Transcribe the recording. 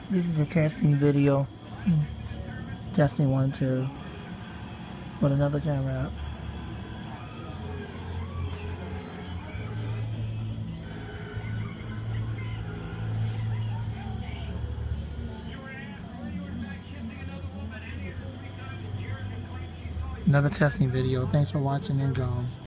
This is a testing video. Testing 1, 2. With another camera up. Another testing video. Thanks for watching and gone.